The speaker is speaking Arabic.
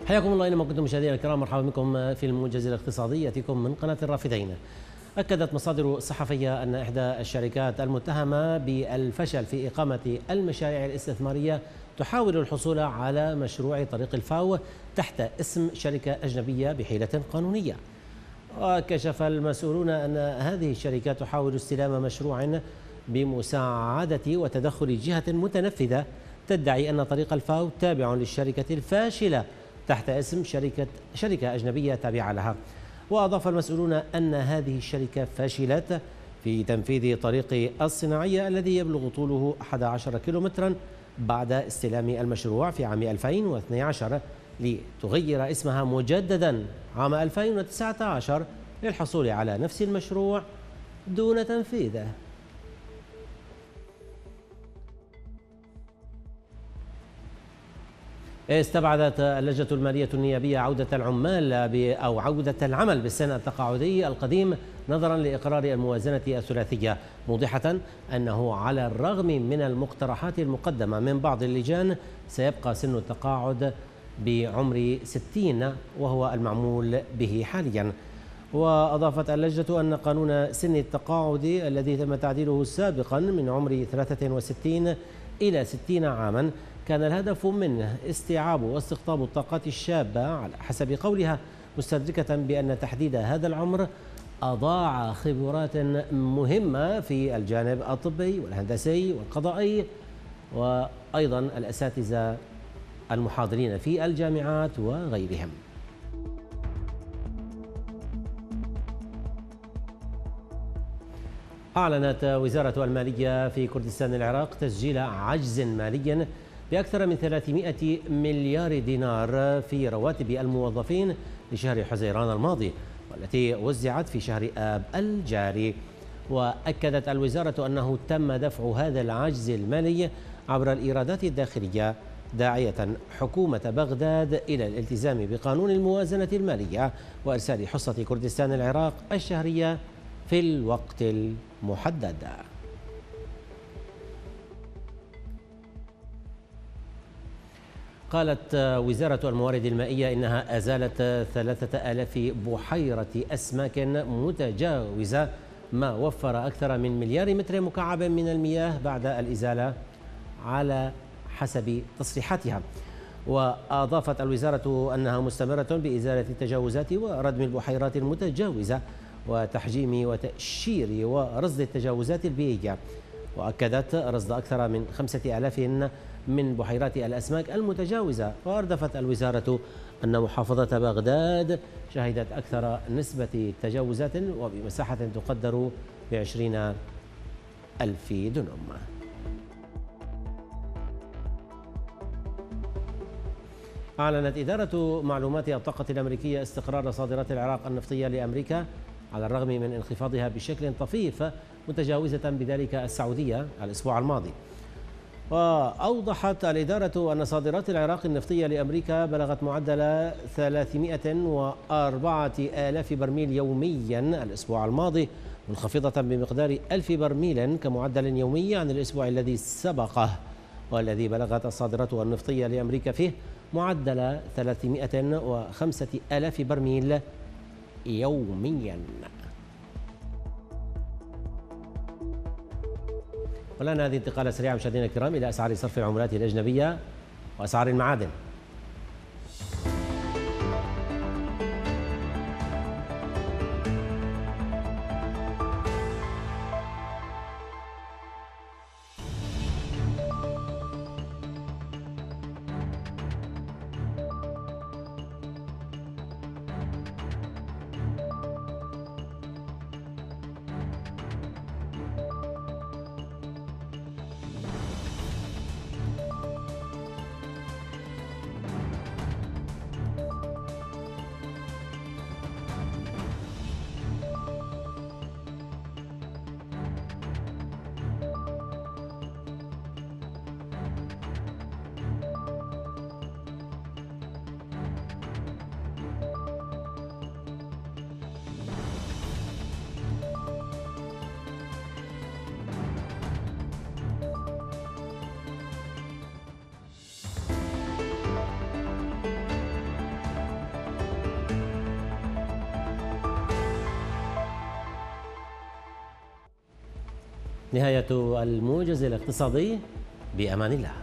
حياكم الله اينما كنتم مشاهدينا الكرام، مرحبا بكم في الموجز الاقتصادي ياتيكم من قناه الرافدين. اكدت مصادر صحفيه ان احدى الشركات المتهمه بالفشل في اقامه المشاريع الاستثماريه تحاول الحصول على مشروع طريق الفاو تحت اسم شركه اجنبيه بحيله قانونيه. وكشف المسؤولون ان هذه الشركه تحاول استلام مشروع بمساعده وتدخل جهه متنفذه تدعي ان طريق الفاو تابع للشركه الفاشله تحت اسم شركة أجنبية تابعة لها. وأضاف المسؤولون أن هذه الشركة فشلت في تنفيذ طريق الصناعية الذي يبلغ طوله 11 كيلومترا بعد استلام المشروع في عام 2012 لتغير اسمها مجددا عام 2019 للحصول على نفس المشروع دون تنفيذه. استبعدت اللجنة المالية النيابية عودة العمل بالسن التقاعدي القديم نظرا لإقرار الموازنة الثلاثية، موضحة أنه على الرغم من المقترحات المقدمة من بعض اللجان سيبقى سن التقاعد بعمر 60 وهو المعمول به حاليا. وأضافت اللجنة أن قانون سن التقاعد الذي تم تعديله سابقا من عمر 63 إلى 60 عاما كان الهدف منه استيعاب واستقطاب الطاقات الشابة على حسب قولها، مستدركة بأن تحديد هذا العمر أضاع خبرات مهمة في الجانب الطبي والهندسي والقضائي وأيضا الأساتذة المحاضرين في الجامعات وغيرهم. أعلنت وزارة المالية في كردستان العراق تسجيل عجز مالي بأكثر من 300 مليار دينار في رواتب الموظفين لشهر حزيران الماضي والتي وزعت في شهر آب الجاري. وأكدت الوزارة أنه تم دفع هذا العجز المالي عبر الإيرادات الداخلية، داعية حكومة بغداد إلى الالتزام بقانون الموازنة المالية وإرسال حصة كردستان العراق الشهرية في الوقت المحدد. قالت وزارة الموارد المائية إنها أزالت 3000 بحيرة أسماك متجاوزة، ما وفر أكثر من مليار متر مكعب من المياه بعد الإزالة على حسب تصريحاتها. وأضافت الوزارة أنها مستمرة بإزالة التجاوزات وردم البحيرات المتجاوزة وتحجيم وتأشير ورصد التجاوزات البيئية. وأكدت رصد أكثر من 5000 من بحيرات الأسماك المتجاوزة. وأردفت الوزارة أن محافظة بغداد شهدت أكثر نسبة تجاوزات وبمساحة تقدر ب20,000 دنم. أعلنت إدارة معلومات الطاقة الأمريكية استقرار صادرات العراق النفطية لأمريكا على الرغم من انخفاضها بشكل طفيف، متجاوزة بذلك السعودية الأسبوع الماضي. وأوضحت الإدارة أن صادرات العراق النفطية لأمريكا بلغت معدل 304,000 برميل يوميا الأسبوع الماضي، منخفضة بمقدار 1000 برميل كمعدل يومي عن الأسبوع الذي سبقه، والذي بلغت الصادرات النفطية لأمريكا فيه معدل 305,000 برميل يوميا. والآن هذه انتقالة سريعة مشاهدينا الكرام إلى أسعار صرف العملات الأجنبية وأسعار المعادن. نهاية الموجز الاقتصادي، بأمان الله.